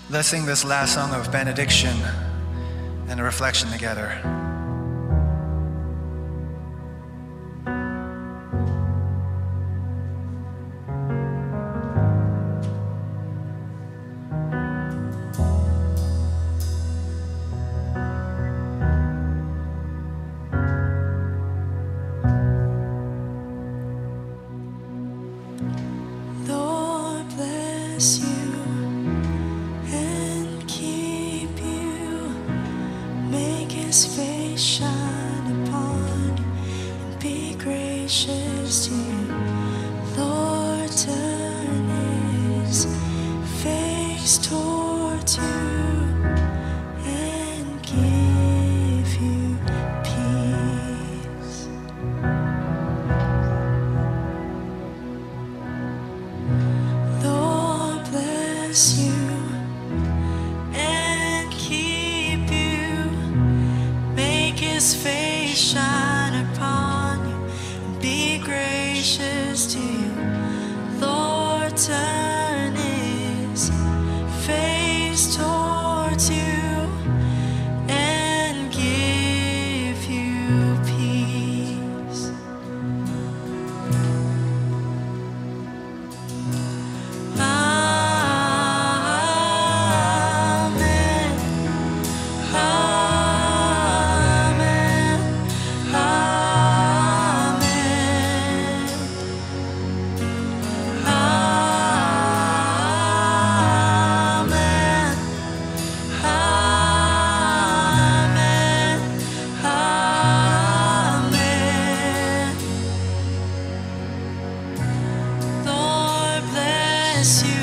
Let's sing this last song of benediction and a reflection together. Lord bless you and keep you, make his face shine upon you and be gracious to you. Lord turn his face towards you and give you peace. Lord bless you and keep you, make his face shine upon you and be gracious to you. Lord turn his face towards you and give you peace. Amen. Amen. Amen. Amen. Amen. Amen. Lord bless you